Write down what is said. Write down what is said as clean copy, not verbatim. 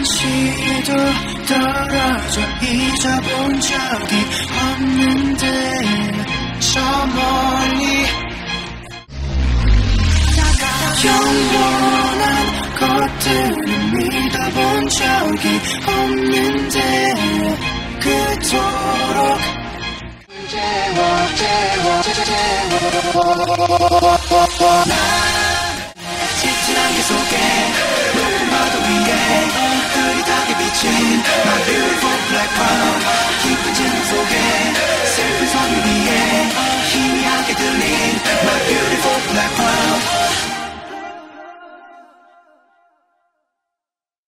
잠시도 떨어져 잊어본 적이 없는데 저 멀리 영원한 것들은 믿어본 적이 없는데 그토록 짙은 안개 속에 높은 파도 위에 흐릿하게 비친 My beautiful black